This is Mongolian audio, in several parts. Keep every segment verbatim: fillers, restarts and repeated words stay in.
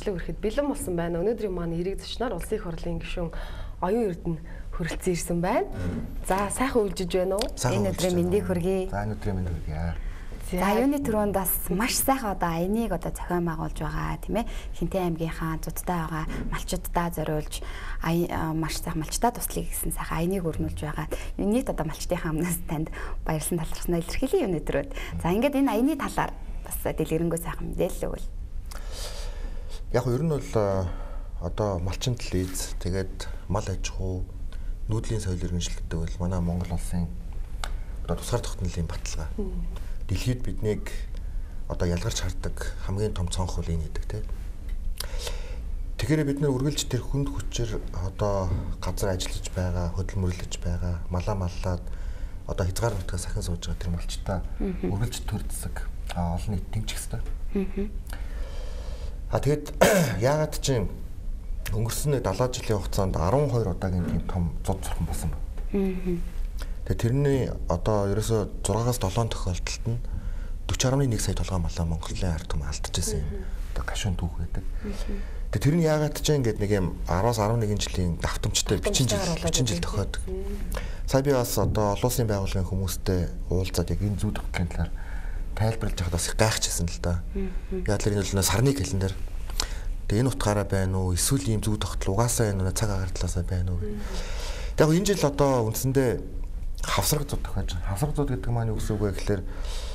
мөрчлөг өрөхөд бэлэн болсон байна. Өнөөдрийн маань эрэг зочноор улсын их хурлын гишүүн Оюун Эрдэнэ хүрэлцэн ирсэн байна. За сайхан үйлжиж байна уу? Энэ өдрийн мэндийг хүргэе. За энэ өдрийн мэндийг хүргэе. За юуны түрүүнд бас маш сайхан одоо аяныг одоо зохион байгуулж байгаа тийм ээ. Хинтээ аймгийнхаа зудтай байгаа малчдаа зориулж маш сайхан малчдаа туслая гэсэн сайхан аяныг өрнүүлж байгаа. Нийт одоо малчдынхаа өмнөөс танд баярлсан талархснаа илэрхийлье юуны түрүүд. За ингээд энэ аяны талаар бас дэлгэрэнгүй сайхан мэдээлэл өгвөл. Яг ер нь бол одоо малчин телевиз тэгээд мал аж ахуй нүүдлийн соёл иргэншилттэй бол манай Монгол улсын одоо тусгаар тогтнолын баталгаа. Дэлхийд биднийг одоо ялгарч хардаг хамгийн том цонх бол энэ гэдэг тийм. Тэгэхээр бид нэр үргэлж тэр хүнд хүчээр одоо газар ажиллаж байгаа, хөдөлмөрлөж байгаа, малаа маллаад одоо хязгаар нутгаас сахин сууж байгаа тэр малчтаа үргэлж төрдсөг олон нийт тэмчих хэвээр. А тэгэд яагаад чинь өнгөрсөн далаа жилийн хугацаанд арван хоёр удаагийн тийм том зуд зурхан болсон байна. Тэгээ тэрний одоо ерөөсө зургаас долоон тохиолдолд нь дөрвөн гаруй нэг сая толгой малаа Монголын ард түмэн алдчихсан юм. Одоо гашуун түүх байдаг. Тэгээ тэр нь яагаад ч ингэж нэг юм араас арван нэгэн жилийн давтамжтай бичин жил бичин жил тохиодог. Сая би бас одоо олон улсын байгууллагын хүмүүстэй уулзаад яг энэ зүй тогтлын талаар тайлбарлаж байхад бас их гайхчихсан л да. Яг л энэ бол сарны календар. Тэгээ энэ утгаараа байна уу? Эсвэл ийм зүй тогтол угаасаа энэ цаг агаар талаасаа байна уу? Яг энэ жил одоо үндсэндээ хавсраг зууд тохиож байгаа. Хавсраг зууд гэдэг маань юу гэсэн үг вэ гэхээр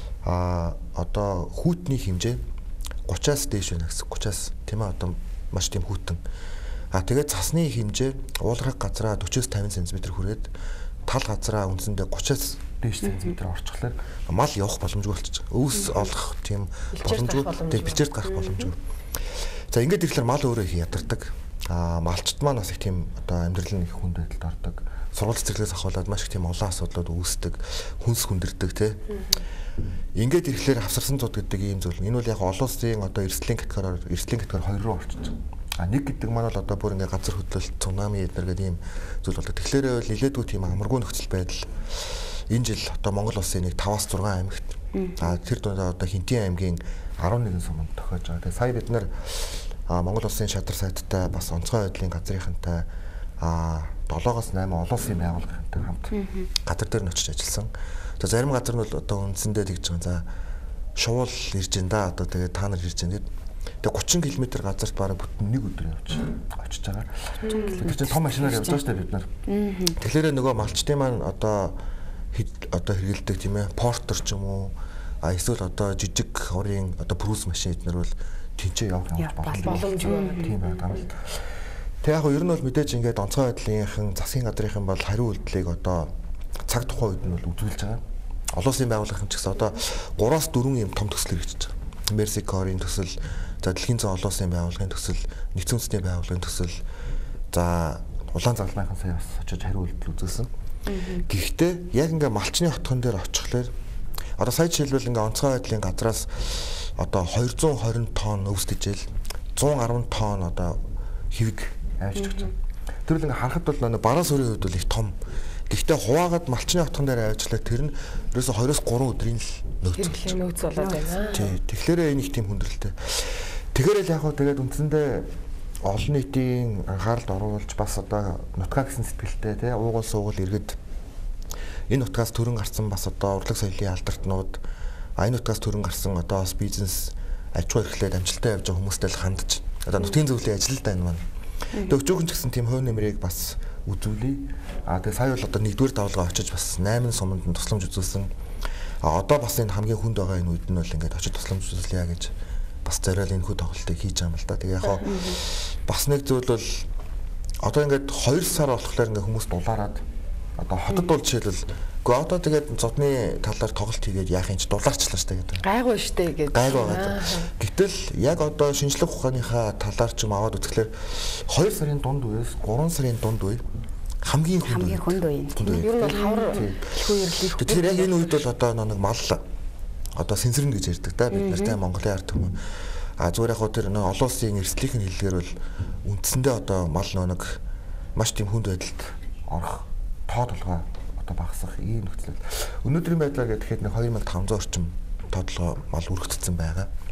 а одоо хүүтний хэмжээ гураваас дээш байна гэсэн. гураваас тийм ээ одоо маш тийм хүүтэн. А тэгээд цасны хэмжээ уулархаг газраа дөрвөөс тавин сантиметр хүрээд тал газраа үндсэндээ гураваас дээш сантиметр орчихлоор мал явах боломжгүй болчих. Өвс олох тийм боломжгүй. Тэгээд бэлчээрт гарах боломжгүй. За ингээд ирэхлээр мал өөрөө их ядардаг. А малчт маань бас их тийм одоо амьдрал нь их хүнд байдалд ордог. Сургууль цэцэрлэгээс ахуулаад маш их тийм олон асуудлууд үүсдэг, хүнс хүндэрдэг тий. Ингээд ирэхлээр хавсарсан зууд гэдэг ийм зүйл. Энэ бол яг олон улсын одоо эрсдлийн категориор эрсдлийн категори хоёр руу орчиж байгаа. А нэг гэдэг маань бол одоо бүр ингээд газар хөдлөлт, цунами эднэр гэдэг ийм зүйл болдог. Тэгэхээр бол илээдгүй тийм амаргүй нөхцөл байдал энэ жил одоо Монгол улсын нэг таваас зургаан аймагт а тэр дундаа одоо Хинтээ аймгийн арван нэгэн суманд тохиож байгаа. Тэгээ сая бид нар Монгол улсын шадар сайттай бас онцгой байдлын газрынхантай а долоогоос найман олон улсын байгууллагынтай хамт газар дээр нь очиж ажилласан. За зарим газар нь бол одоо үндсэндээ тэгж байгаа. За шуул ирж ин да одоо тэгээ та нар ирж ин гэдэг. Тэгээ гучин км газарт бараг бүтэн нэг өдөр явж очиж байгаа. Тэр чинь том машинаар явж байгаа шүү дээ бид нар. Тэгэхээр нөгөө малчтын маань одоо одоо хэрэгэлдэг тийм ээ портер ч юм уу а эсвэл одоо жижиг урын одоо брус машин эднэр бол тэнцээ явах боломжгүй тийм байна. Тэг яг ер нь бол мэдээж ингээд онцгой байдлынхан засгийн газрынхан бол хариу үйлдэлийг одоо цаг тухайн үед нь бол үзүүлж байгаа. Олон улсын байгууллагын ч гэсэн одоо гураас дөрвөн юм том төсөл хэрэгжиж байгаа. Мерсикорын төсөл, за дэлхийн зам олон улсын байгууллагын төсөл, нэгдсэн үндэсний байгууллагын төсөл, за улаан загалмайхан сая бас очиж хариу үйлдэл үзүүлсэн. Гэхдээ яг ингээд малчны хотхон дээр очихлоор одоо сая жишээлбэл ингээд онцгой байдлын газраас одоо хоёр зуун хорин тонн өвс тэжээл зуун гаруй тонн одоо хэвэг авч өгч байгаа. Тэр л ингээ харахад бол нөө бараа сүрийн хувьд бол их том. Гэхдээ хуваагаад малчны хотхон дээр авчлаа тэр нь ерөөсө хоёроос гурван өдрийн л нөөц нөөц болоод байна. Тий. Тэгэхээр энэ их тийм хүндрэлтэй. Тэгэхээр л яг хөө тэгээд үндсэндээ олон нийтийн анхааралд оруулж бас одоо нутгаа гэсэн сэтгэлтэй тий уугуул суугуул иргэд энэ нутгаас төрөн гарсан бас одоо урлаг соёлын алдартнууд а энэ нутгаас төрөн гарсан одоо бас бизнес аж ахуй эрхлээд амжилттай явж байгаа хүмүүстэй л хандж одоо нутгийн зөвлөлийн ажилтаа энэ маань. Тэгээд өчөөхөн ч гэсэн тийм хувь нэмрийг бас үзүүлээ. А тэгээд сая бол одоо нэгдүгээр давлгаа очиж бас восемь суманд нь тусламж үзүүлсэн. А одоо бас энэ хамгийн хүнд байгаа энэ үед нь бол ингээд очиж тусламж үзүүлье гэж бас зориул энэ хүү тоглолтыг хийж байгаа юм л да. Тэгээ яг хаа бас нэг зүйл бол одоо ингээд хоёр сар болохлээр ингээд хүмүүс дулаарад одоо хотод бол жишээлбэл үгүй одоо тэгээд зодны талаар тоглолт хийгээд яах юм ч дулаарчлаа штэ гэдэг. Гайгүй штэ гэдэг. Гайгүй байгаа. Гэтэл яг одоо шинжлэх ухааныхаа талаар ч юм аваад үзэхлээр хоёр сарын дунд үеэс гурван сарын дунд үе хамгийн хүнд хамгийн хүнд үе. Ер нь бол хавар хүйрлэх. Тэгэхээр яг энэ үед бол одоо нэг мал одоо сэнсэрнэ гэж ярьдаг да бид нартай Монголын ард түмэн. А зүгээр яг тэр нэг олон улсын эрсдлийнхэн хэллэгээр бол үндсэндээ одоо мал нэг маш тийм хүнд байдалд орох тоо толгой одоо багасах ийм нөхцөл. Өнөөдрийн байдлаар гэхэд нэг хоёр nghìn таван зуун орчим тоодлого мал өргөгдсөн байгаа.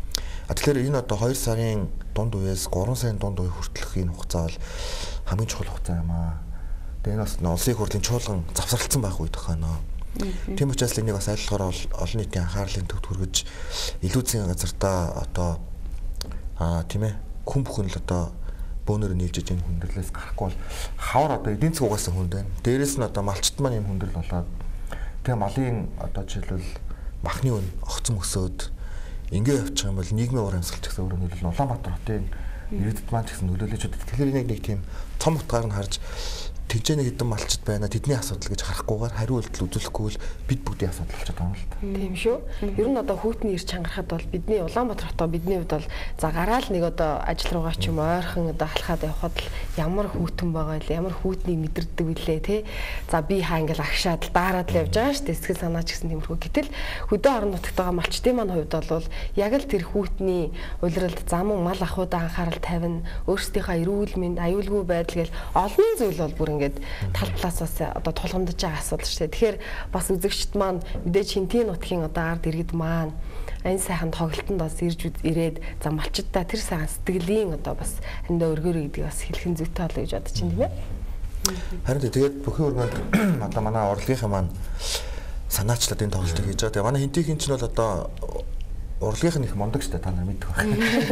А тэгэхээр энэ одоо хоёр сарын дунд үеэс гурван сарын дунд үе хүртэлх энэ хугацаа бол хамгийн чухал хугацаа юм аа. Тэгээ энэ бас улсын их хурлын чуулган завсарлагдсан байх үед байна. Тийм учраас энийг бас айлтгаараа олон нийтийн анхаарлын төвд хүргэж илүү зүйн газартаа одоо аа тийм ээ хүн бүхэн л одоо бөөнөр нийлжиж энэ хүндрэлээс гарахгүй бол хавар одоо эдийн засаг угаасан хүнд байна. Дээрээс нь одоо малчт маань юм хүндрэл болоод тэгээ малын одоо жишээлбэл махны үн огцом өсөөд ингээ явчих юм бол нийгмийн уур амьсгал гэсэн өөрөөр хэлбэл Улаанбаатар хотын иргэдэд маань ч гэсэн нөлөөлөж удаа. Тэгэхээр энийг нэг тийм цом утгаар нь харж тэгжээ нэг хэдэн малчд байна. Тэдний асуудал гэж харахгүйгээр хариу үйлдэл үзүүлэхгүй бол бид бүгдийн асуудал болчиход байгаа юм л та. Тийм шүү. Ер нь одоо хүүтний ирж чангарахад бол бидний Улаанбаатар хотоо бидний хувьд бол за гараал нэг одоо ажил руугаа ч юм ойрхон одоо халахад явхад л ямар хүүтэн байгаа вэ? Ямар хүүтний мэдэрдэг вүлээ те. За би хаа ингээл агшаад дараад л явж байгаа шүү дээ. Сэтгэл санаа ч гэсэн тиймэрхүү. Гэтэл хөдөө орон нутагт байгаа малчдын маань хувьд бол яг л тэр хүүтний улиралд замун мал ахуйдаа анхаарал тавина. Өөрсдийнхөө эрүүл мэнд, аюулгүй байдал гэл олон зүйл бол бүр ингээд тал талаас одоо тулгамдж байгаа асуудал шүү дээ. Тэгэхээр бас үзэгчд маань мэдээж хинтийн нутгийн одоо ард иргэд маань энэ сайхан тоглолтонд бас ирж ирээд за малчдаа тэр сайхан сэтгэлийн одоо бас андаа өргөөрэй гэдгийг бас хэлхэн зүйтэй болоо гэж бодож байна тийм ээ. Харин тэгээд бүхэн өргөнд одоо манай урлагийнхан маань санаачлаад энэ тоглолтыг хийж байгаа. Тэгээ манай хинтийн чинь бол одоо урлагийнх нь их мундаг шүү дээ та нар мэддэг байх.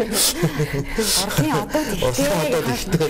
Урлагийн одоо тэгтээ.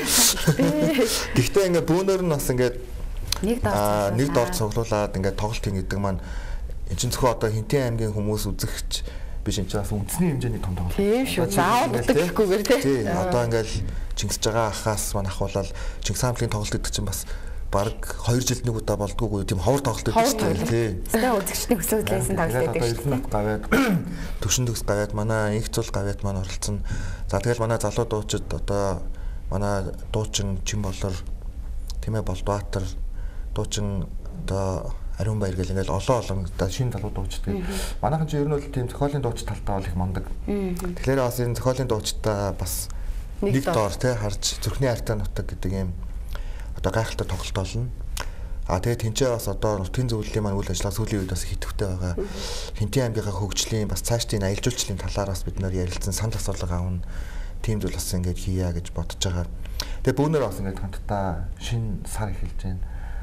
Гэхдээ ингээ бөөнөр нь бас ингээ нэг дор нэг дор цуглуулад ингээ тоглолт хийн гэдэг маань энэ чинь зөвхөн одоо Хинтэн аймгийн хүмүүс үзэгч биш энэ чинь бас үндэсний хэмжээний том тоглолт. Тийм шүү. Заавал гэхгүйгээр тийм. Одоо ингээл Чингис жагаа ахаас маань ахуулаад Чингис хаан тоглолт гэдэг чинь бас баг хоёр жилд нэг удаа болдгоогүй тийм ховор тоглолт гэдэг шүү дээ тий. Зөвхөн үзэгчний хүсэлтээс тоглолт гэдэг шүү. Одоо гавьяад төвшин төгс гавьяад манай инх цул гавьяад маань оролцсон. За тэгэл манай залуу дуучид одоо манай дуучин Чимболор тийм ээ Болдбаатар дуучин одоо Ариун баяр гэл ингээл олон олон одоо шинэ залуу дуучид. Манайхан чи ер нь бол тийм зохиолын дууч талтаа бол их мундаг. Тэгэхээр бас энэ зохиолын дуучдаа бас нэг доор тий харж зүрхний хайртай нутаг гэдэг юм одоо гайхалтай тоглолт болно. А тэгээд тэнцээ бас одоо нутгийн зөвлөлийн маань үйл ажиллагаа сүүлийн үед бас хитвэтэй байгаа. Хинтэн аймгийнхаа хөгжлийн бас цаашдын аялал жуулчлалын талаар бас бид нэр ярилцсан санал асуулга авна. Тийм зүйл бас ингэж хийя гэж бодож байгаа. Тэгээд бөөнөр бас ингэж хамтдаа шинэ сар эхэлж байна.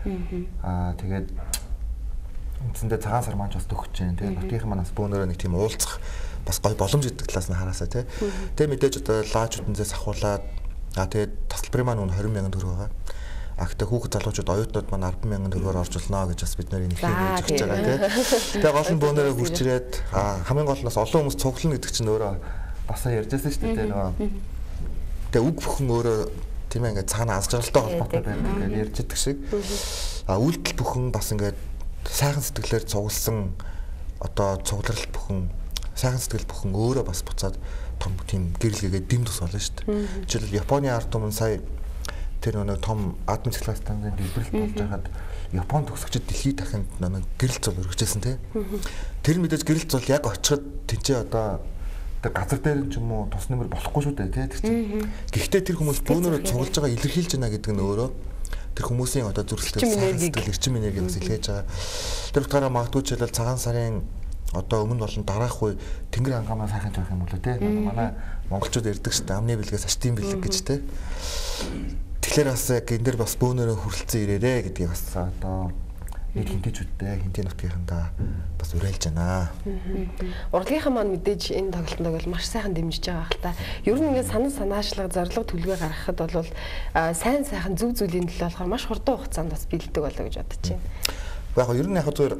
Аа тэгээд үндсэндээ цагаан сар маань бас төгсөж байна. Тэгээд нутгийнхан маань бас бөөнөрөө нэг тийм уулзах бас гой боломж гэдэг талаас нь хараасаа тий. Тэгээд мэдээж одоо лааж үтэнзээс ахуулаад аа тэгээд тасалбарын маань үн двадцать мянган төгрөг байгаа. А гэхдээ хүүхэд залуучууд оюутнууд маань арван мянган төгрөгөөр орж болно гэж бас бид нэр энэ хэлж өгч байгаа тийм. Тэгээ гол нь бөөнөрөө хурж ирээд хамгийн гол нь бас олон хүмүүс цуглана гэдэг чинь өөрөө бас ярьжсэн шүү дээ нөгөө. Тэгээ үг бүхэн өөрөө тийм ээ ингээд цаана аз жаргалтай холбоотой байдаг гэж ярьж идэх шиг. А үйлдэл бүхэн бас ингээд сайхан сэтгэлээр цугласан одоо цугларалт бүхэн сайхан сэтгэл бүхэн өөрөө бас буцаад том тийм гэрэлгээгээ дэм тус болно шүү дээ. Жишээлбэл Японы ард түмэн сая тэр нэг том админ цэглэх станцын дэлбэрэлт болж байгаад Японд төгсөгчд дэлхийд дахинд нэг гэрэлт зул өргөжсэн тий. Тэр мэдээж гэрэлт зул яг очиход тэнцээ одоо тэр газар дээр ч юм уу тус нэмэр болохгүй шүү дээ тий. Тэр чинь. Гэхдээ тэр хүмүүс бөөнөрөө цуглаж байгаа илэрхийлж байна гэдэг нь өөрөө тэр хүмүүсийн одоо зүрхлэлтэй сэтгэл эрчим энерги бас илгээж байгаа. Тэр утгаараа магадгүй ч хэлэл цагаан сарын одоо өмнө болон дараах үе тэнгэр хангамаа сайхан жоох юм болоо тий. Манай монголчууд ярьдаг шүү дээ. Амны бэлгээс ачтын бэлэг гэж тий. Тэгэхээр бас яг энэ дэр бас бөөнөрөө хүрэлцэн ирээрээ гэдгийг бас одоо нэг хинтэйчүүдтэй хинтээ нутгийнхандаа бас уриалж байна. Урлагийнхан маань мэдээж энэ тоглолтод бол маш сайхан дэмжиж байгаа хэл та. Ер нь ингээд санал санаачлага зорилго төлөвөө гаргахад бол сайн сайхан зөв зүйлийн төлөө болохоор маш хурдан хугацаанд бас бэлддэг болоо гэж бодож байна. Яг нь ер нь яг зүгээр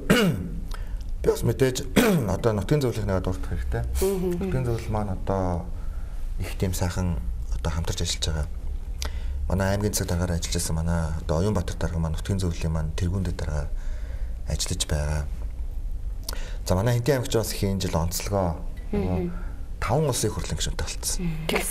би бас мэдээж одоо нутгийн зөвлөлийнхнээ дурдах хэрэгтэй. Нутгийн зөвлөл маань одоо их тийм сайхан одоо хамтарч ажиллаж байгаа. Манай аймгийн засаг даргаар ажиллаж байсан манай одоо Оюунбаатар дарга маань нутгийн зөвлөлийн маань тэргүүндэд даргаар ажиллаж байгаа. За манай Хинтэн аймагч бас их энэ жил онцлогоо таван улсын их хурлын гишүүнтэй болцсон.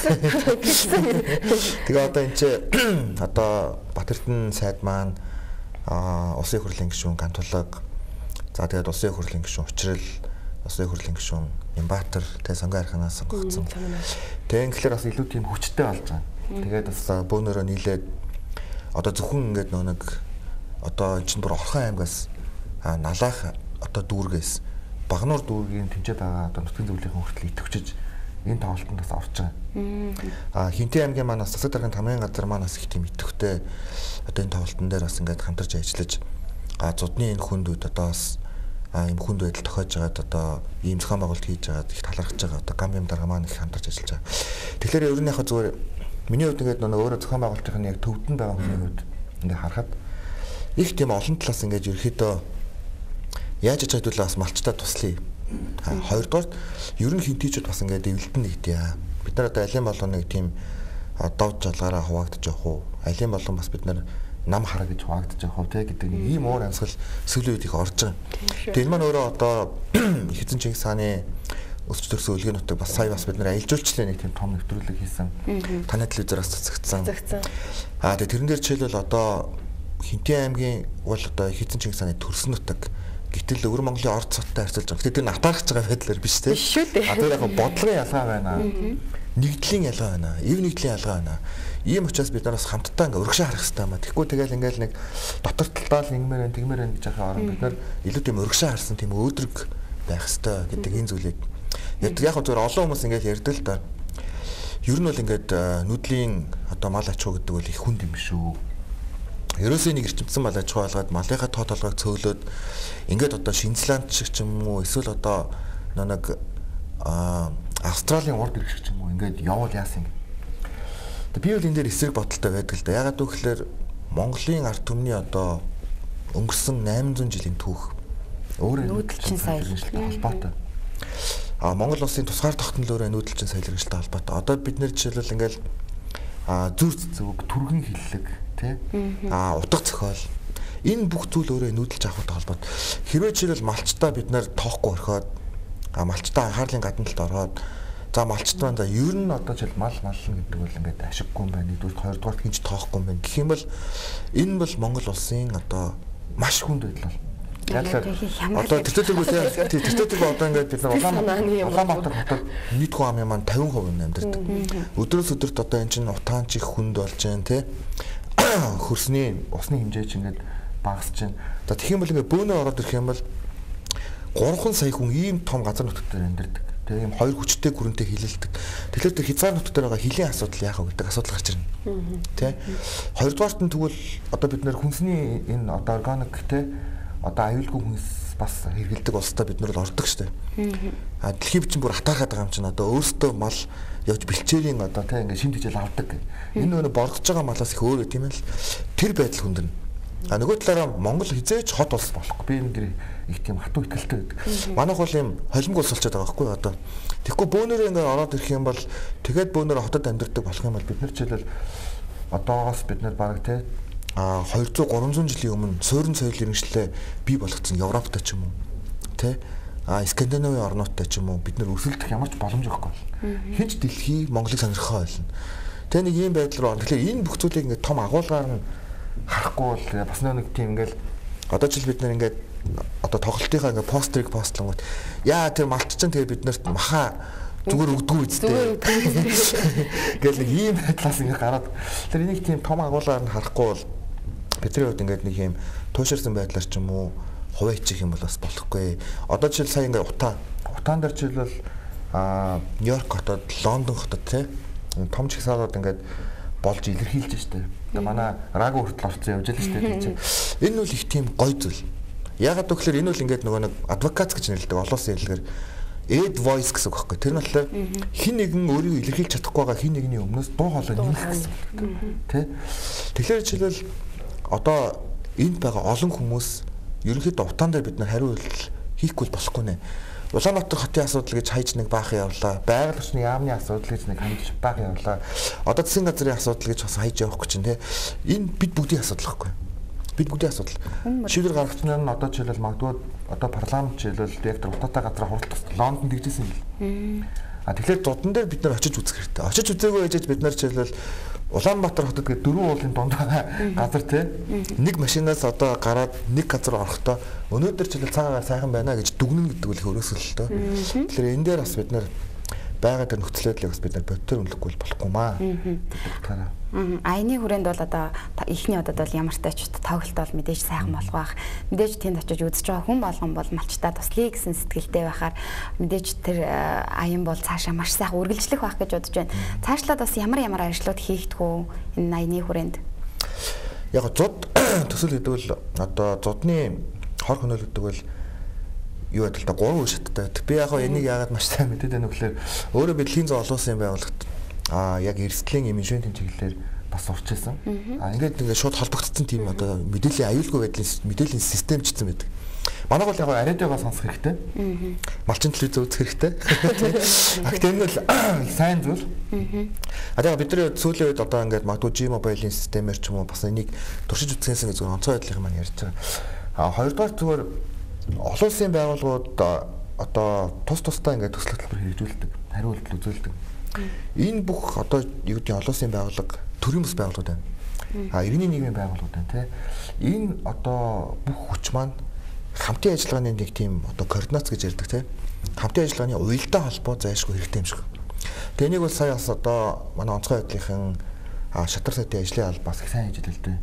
Тэгээ одоо энэ чи одоо Батэрдэн сайд маань а улсын их хурлын гишүүн Гантулаг, за тэгээд улсын их хурлын гишүүн Учрал, улсын их хурлын гишүүн Нямбатар, тэгээ сонгон архинаас сонгогдсон. Тэгээ ингээр бас илүү тийм хүчтэй болж байгаа. Тэгээд бас бөөнөрөө нийлээд одоо зөвхөн ингээд нэг одоо энэ чинь бүр Орхон аймгаас налаах одоо дүүргээс Багнуур дүүргийн тэнцээд байгаа одоо нутгийн зөвлөлийн хүртэл идэвхжиж энэ тоглолтод бас орж байгаа. Аа Хинтээ аймгийн маань бас засаг даргын тамгын газар маань бас их тийм идэвхтэй одоо энэ тоглолтын дээр бас ингээд хамтарч ажиллаж а зудны энэ хүнд үед одоо бас а ийм хүнд байдал тохиож байгаад одоо ийм зохион байгуулалт хийж байгаад их талархаж байгаа. Одоо Гамбиам дарга маань их хамтарч ажиллаж байгаа. Тэгэхээр ер нь яг зүгээр миний хувьд ингээд нөгөө өөрөө зохион байгуулалтын яг төвдөнд байгаа хүний хувьд ингээд харахад их тийм олон талаас ингээд ерөөхдөө яаж ч хэдүүлээ бас малчтаа туслая. А хоёрдугаар ер нь хинтийчүүд бас ингээд эвлэлтэн нэгдээ. Бид нар одоо алин болгоо нэг тийм давж жалгаараа хуваагдаж явах уу? Алин болгон бас бид нар нам хараа гэж хуваагдаж явах уу те гэдэг нэг ийм уур амьсгал сүүлийн үед их орж байгаа. Тэгээ энэ маань өөрөө одоо Эзэн Чингис хааны өсч төрсөн үлгийн нутаг бас сая бас бид нар аялжуулчлаа нэг тийм том нэвтрүүлэг хийсэн. Танай телевизораас цэцэгдсэн. Аа тэгээ тэрэн дээр жишээлбэл одоо Хинтээ аймгийн бол одоо Эзэн Чингис хааны төрсөн нутаг гэтэл Өвөр Монголын орд цоттой харьцуулж байгаа. Гэтэл тэр натаарч байгаа байдлаар биш те. Биш шүү дээ. А тэр яг бодлогын ялгаа байна. Нэгдлийн ялгаа байна. Ив нэгдлийн ялгаа байна. Ийм учраас бид нараас хамтдаа ингээ урагшаа харах хэрэгтэй юм а. Тэгэхгүй тэгэл ингээл нэг дотор талдаа л ингэмээр байна, тэгмээр байна гэж яхаа орон бид нар илүү тийм урагшаа харсан тийм өөдрөг байх хэрэгтэй гэдэг энэ зүйлийг ярьдаг. Яг зөвөр олон хүмүүс ингээл ярьдаг л да. Ер нь бол ингээд нүдлийн одоо мал аж ахуй гэдэг бол их хүнд юм шүү. Ерөөсөө нэг эрчимцэн мал аж ахуй болгоод малынхаа тоо толгойг цөөлөөд ингээд одоо Шинзланд шиг ч юм уу эсвэл одоо нэг Австралийн урд ирэх шиг ч юм уу ингээд явуул яасан юм. Би бол энэ дээр эсрэг бодолтой байдаг л да. Ягаад гэвэл Монголын ард түмний одоо өнгөрсөн найман зуун жилийн түүх өөрөө нүүдэлчин соёл холбоотой. А Монгол улсын тусгаар тогтнол өөрөө нүүдэлчин соёл хэрэгжилтэй холбоотой. Одоо бид нэр жишээлбэл ингээл а зүр зүг түргэн хиллэг тий а утга зохиол энэ бүх зүйл өөрөө нүүдэлж авахтай холбоотой. Хэрвээ жишээлбэл малчтаа бид нэр тоохгүй орхиод а малчтаа анхаарлын гадна талд ороод за малчт маань за ер нь одоо жишээл мал маллна гэдэг бол ингээд ашиггүй юм байна. Нэгдүгээр хоёрдугаар хинж тоохгүй юм байна. Гэх юм бол энэ бол Монгол улсын одоо маш хүнд байдал. Яг л одоо төтөлбөрөө төтөлбөр одоо ингээд бид нар Улаанбаатар хотод нийт хүн амын маань тавин хувь амьдардаг. Өдрөөс өдөрт одоо эн чинь утаан чих хүнд болж байна те. Хөрсний усны хэмжээ чинь ингээд багасж байна. За тэгэх юм бол ингээд бөөнөө ороод ирэх юм бол гурван сая хүн ийм том газар нутгад амьдардаг. Тэгээ ийм хоёр хүчтэй гүрэнтэй хилэлдэг. Тэгэхээр тэр хязгаар нутгад байгаа хилийн асуудал яах вэ гэдэг асуудал гарч ирнэ. Тэ. Хоёрдугаарт нь тэгвэл одоо бид нэр хүнсний энэ одоо органик те одоо аюулгүй хүнс бас хэрэгэлдэг улстай бид нар л ордог штэ. А дэлхийн бичэн бүр хатаархаад байгаа юм чинь одоо өөрсдөө мал явж бэлчээрийн одоо те ингээд шимт хичээл авдаг. Энэ нөө боргож байгаа малаас их өөрөө тийм ээ л тэр байдал хүндэрнэ. А нөгөө талаараа Монгол хизээч хот улс болохгүй. Би энэ дэр их тийм хатуу ихтэй байдаг. Манайх бол юм холимог улс болчиход байгаа байхгүй одоо. Тэгэхгүй бөөнөрөө ингээд ороод ирэх юм бол тэгээд бөөнөрөө хотод амьдардаг болох юм бол бид нар жишээлбэл одоогоос бид нар баг те а двести триста жилийн өмнө суурин соёлын иргэншлээ бий болгоцсон Европтой ч юм уу те а Скандинавын орнуудтай ч юм уу бид нар өрсөлдөх ямар ч боломж байхгүй. Хинч дэлхий Монголыг сонирхоо байлна. Тэгээ нэг ийм байдал руу. Тэгэхээр энэ бүх зүйлийг ингээд том агуулгаар нь харахгүй бол бас нэг тийм ингээл одоо ч бид нар ингээд одоо тоглолтынхаа ингээд постерыг постлонгууд яа тэр малтчин тэгээ бид нарт маха зүгээр өгдөггүй үстэй. Гэл нэг ийм байдлаас ингээд гараад тэр энийг тийм том агуулгаар нь харахгүй бол бидний хувьд ингээд нэг юм тууширсан байдлаар ч юм уу хуваа ичих юм бол бас болохгүй. Одоо жишээл сая ингээд утаа утаан дээр жишээлбэл а Нью-Йорк хотод, Лондон хотод тий том чигсаалууд ингээд болж илэрхийлж штэ. Тэгээ манай рагу хүртэл орцсон явж л штэ тий. Энэ бол их тийм гоё зүйл. Ягаад гэвэл энэ бол ингээд нөгөө нэг адвокат гэж нэрлэдэг олон улсын хэллэгээр ad voice гэсэн үг байхгүй. Тэр нь болохоор хин нэгэн өөрийгөө илэрхийлж чадахгүй байгаа хин нэгний өмнөөс дуу хоолой нэмэх гэсэн. Тэ. Тэгэхээр жишээлбэл одоо энд байгаа олон хүмүүс ерөнхийдөө утаан дээр бид нар хариу хийхгүй болохгүй нэ. Улаанбаатар хотын асуудал гэж хайж нэг баахан явлаа. Байгаль орчны яамны асуудал гэж нэг хайж баахан явлаа. Одоо засгийн газрын асуудал гэж бас хайж явахгүй чинь те. Энэ бид бүгдийн асуудал байхгүй. Бид бүгдийн асуудал. Шийдвэр гаргацсан нь одоо жишээлбэл магадгүй одоо парламент жишээлбэл директор утаатай газар хуралдах Лондонд тэгжсэн юм л. А тэгэхээр зудан дээр бид нар очиж үзэх хэрэгтэй. Очиж үзээгүй ээжэж бид нар жишээлбэл Улаанбаатар хотод гээд дөрвөн уулын дунд байгаа газар те нэг машинаас одоо гараад нэг газар орохдоо өнөөдөр жишээлбэл цагаагаар сайхан байна гэж дүгнэн гэдэг үл хөрөөсөл л дөө. Тэгэхээр энэ дээр бас бид нар байгаа тэр нөхцөл байдлыг бас бид нар бодтор үнэлэхгүй болохгүй маа. Аа. Аяны хүрээнд бол одоо ихний удаад бол ямар ч тач тоглолт бол мэдээж сайхан болох байх. Мэдээж тэнд очиж үзэж байгаа хүн болгон бол малчтаа туслая гэсэн сэтгэлтэй байхаар мэдээж тэр аян бол цаашаа маш сайхан үргэлжлэх байх гэж бодож байна. Цаашлаад бас ямар ямар ажлууд хийгдэх үү энэ аяны хүрээнд? Яг зуд төсөл гэдэг бол одоо зудны хор хөнөөл гэдэг бол юу гэдэг та гурван үе шаттай. Би яг энийг яагаад маш сайн мэдээд байна вэ гэхээр өөрөө би дэлхийн зам олон улсын байгууллагт аа яг эрсдлийн менежментийн чиглэлээр бас урч байсан. Аа ингээд ингээд шууд холбогдсон тийм одоо мэдээллийн аюулгүй байдлын мэдээллийн системчсэн байдаг. Манай бол яг ариадыгаа сонсох хэрэгтэй. Малчин телевиз үзэх хэрэгтэй. Актив нь л сайн зүйл. А тэгээ бидний сүүлийн үед одоо ингээд магадгүй G-Mobile-ийн системээр ч юм уу бас энийг туршиж үзсэнсэн гэж зөвхөн онцгой байдлын маань ярьж байгаа. А хоёрдугаар зүгээр олон улсын байгууллагууд одоо тус тусдаа ингээд төсөл хөтөлбөр хэрэгжүүлдэг, хариу үйлдэл үзүүлдэг. Энэ бүх одоо юу гэдэг олон улсын байгууллага, төрийн бас байгууллагууд байна. А иргэний нийгмийн байгууллагууд байна тий. Энэ одоо бүх хүч маань хамтын ажиллагааны нэг тийм одоо координац гэж ярьдаг тий. Хамтын ажиллагааны уялдаа холбоо зайлшгүй хэрэгтэй юм шиг. Тэгээ энийг бол сая бас одоо манай онцгой байдлынхан шатар сайтын ажлын албаас их сайн хийж хэлдэг.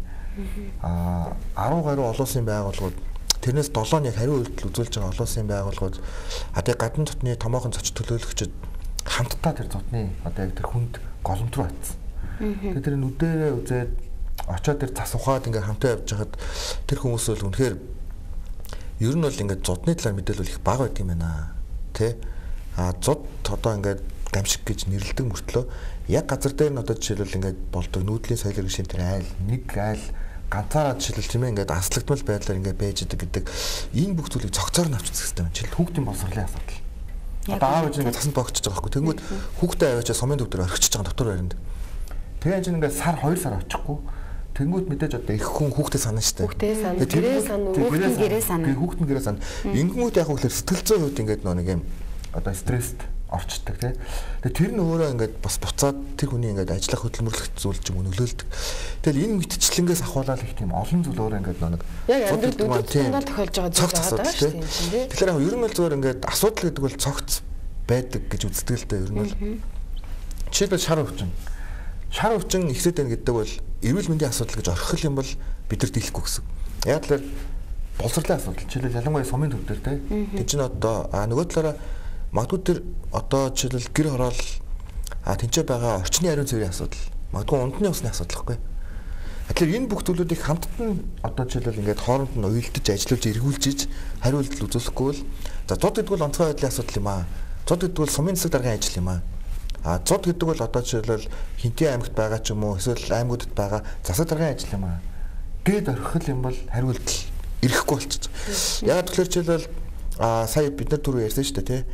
А арван гаруй олон улсын байгууллагууд тэрнээс долоо нь яг хариу үйлдэл үзүүлж байгаа олон улсын байгууллагууд а тэгээ гадны дотны томоохон зоч төлөөлөгчд хамтдаа тэр зодны одоо яг тэр хүнд голомт руу атсан. Тэгээ тэр нүдэрээ үзээд очоод тэр цас ухаад ингээ хамтаа явж хахад тэр хүмүүс бол үнэхээр ер нь бол ингээ зодны талаар мэдээлэл их бага байт юм байна. Тэ? А зод одоо ингээ гамшиг гэж нэрлэдэг мөртлөө яг газар дээр нь одоо жишээлбэл ингээ болдог нүүдлийн соёл иргэн шимтэр айл, нэг айл ганцаараа жишээлбэл тийм ээ ингээд аслагдмал байдлаар ингээд байж идэг гэдэг энэ бүх зүйлийг цогцоор нь авчихсан систем. Жишээл хүүхдийн боловсролын асуудал. Одоо аав ээж ингээд тасанд богчж байгаа байхгүй. Тэнгүүд хүүхдээ аваачаа сумын төвдөр орхиж байгаа доктор баринд. Тэгээ чинь ингээд сар хоёр сар очихгүй. Тэнгүүд мэдээж одоо их хүн хүүхдээ санаа штэ. Хүүхдээ санаа, гэрээ санаа, хүүхдийн гэрээ санаа. Хүүхдийн гэрээ санаа. Ингэнгүүт яг хөглөр сэтгэл зүйн хувьд ингээд нэг юм одоо стресст орчдөг тий. Тэгээ тэр нь өөрөө ингээд бас буцаад тэр хүний ингээд ажиллах хөдөлмөрлөх зүйл ч юм уу нөлөөлдөг. Тэгэл энэ мэдчлэнгээс ахуулаад их тийм олон зүйл өөрөө ингээд нэг яг амьдрал үдцэндээ тохиолж байгаа зүйл байгаа шүү дээ. Тэгэхээр яг ер нь бол зөвөр ингээд асуудал гэдэг бол цогц байдаг гэж үздэг л дээ ер нь бол. Жишээлбэл шар өвчин. Шар өвчин ихсэд байна гэдэг бол эрүүл мэндийн асуудал гэж орхих юм бол бид нар дийлэхгүй гэсэн. Яг л боловсролын асуудал. Жишээлбэл ялангуяа сумын төв дээр тий. Тэг чинь одоо а нөгөө талаараа магадгүй тэр одоо жишээлбэл гэр хороол а тэнцээ байгаа орчны ариун цэврийн асуудал. Магадгүй ундны усны асуудал гэхгүй. Тэгэхээр энэ бүх зүйлүүдийг хамтд нь одоо жишээлбэл ингээд хооронд нь уялдаж ажиллуулж эргүүлж хариу үйлдэл үзүүлэхгүй бол за зод гэдэг бол онцгой байдлын асуудал юм аа. Зод гэдэг бол сумын засаг даргын ажил юм аа. А зод гэдэг бол одоо жишээлбэл Хинтээ аймагт байгаа ч юм уу эсвэл аймагуудад байгаа засаг даргын ажил юм аа. Гээд орхих юм бол хариу үйлдэл ирэхгүй болчих. Яг тэгэхээр жишээлбэл а сая бид нар түрүү ярьсан шүү дээ тий.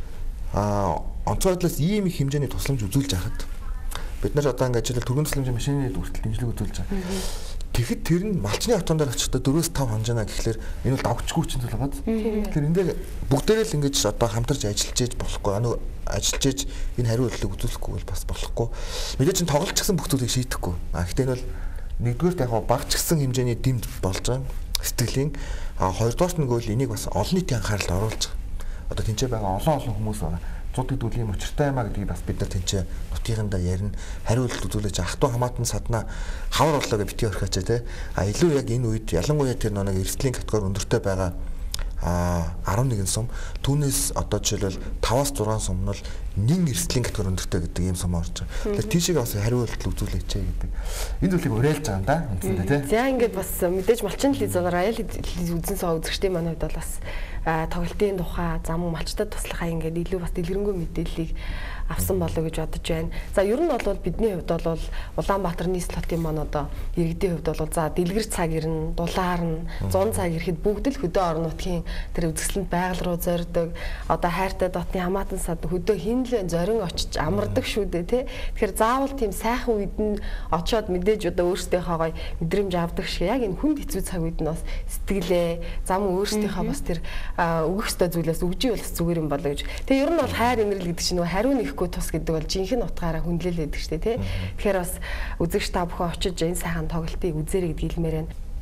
А онцгой байдлаас ийм их хэмжээний тусламж үзүүлж хахад бид нар одоо ингээд жишээл түргэн тусламжийн машины хүртэл дэмжлэг үзүүлж байгаа. Тэгэхэд тэр нь малчны автондор очихдоо дөрвөөс тав хонжана гэхлээр энэ бол давчгүй чинь зүйл байгаад. Тэгэхээр энэ дээр бүгдээрээ л ингэж одоо хамтарч ажиллаж ээж болохгүй. Ануу ажиллаж ээж энэ хариу үйлдэлийг үзүүлэхгүй бол бас болохгүй. Мэдээж чинь тоглолч гэсэн бүх зүйлийг шийдэхгүй. А гэхдээ энэ бол нэгдүгээрт яг багч гэсэн хэмжээний дэмд болж байгаа сэтгэлийн а хоёрдугаарт нь гэвэл энийг бас олон нийтийн анхааралд оруулж байгаа. Одоо тэнцээ байгаа олон олон хүмүүс байгаа. Зуд гэдэг үл юм учиртай юм а гэдгийг бас бид нар тэнцээ нутгийнхандаа ярина. Хариу үйлдэл үзүүлж ах トゥ хамаатан садна хавар боллоо гэж битгий орхиачаа те. А илүү яг энэ үед ялангуяа тэр нэг эрсдлийн категори өндөртэй байгаа а арван нэгэн сум түүнээс одоо жишээлбэл таваас зургаан сум нь бол нэг эрсдлийн категори өндөртэй гэдэг ийм сум орж байгаа. Тэгэхээр тийшээ бас хариу үйлдэл үзүүлээч гэдэг. Энэ зүйлийг уриалж байгаа юм да үндсэндээ те. За ингээд бас мэдээж малчин телевизээр аял үзэн суугаа үзэгчдийн манай хувьд бол бас тоглолтын тухай зам малчтад туслахаа ингээд илүү бас дэлгэрэнгүй мэдээллийг авсан болов гэж бодож байна. За ер нь бол бидний хувьд бол Улаанбаатар нийслэлтийн маань одоо иргэдийн хувьд бол за дэлгэр цаг ирнэ, дулаар нь, зун цаг ирэхэд бүгд л хөдөө орон нутгийн тэр үзэсгэлэнт байгаль руу зордог. Одоо хайртай дотны хамаатан сад хөдөө хинлэн зорин очиж амардаг шүү дээ тий. Тэгэхээр заавал тийм сайхан үед нь очиод мэдээж одоо өөрсдийнхөө гой мэдрэмж авдаг шиг яг энэ хүнд хэцүү цаг үед нь бас сэтгэлээ, зам өөрсдийнхөө бас тэр өгөх ёстой зүйлээс өгжий бол зүгээр юм болоо гэж. Тэгээ ер нь бол хайр инрэл гэдэг чинь нөгөө хариу нэхгүй тус гэдэг бол жинхэнэ утгаараа хүндлээлээд шүү дээ тий. Тэгэхээр бас үзэгч та бүхэн очиж энэ сайхан тоглолтыг үзээрэй гэдгийг хэлмээр байна.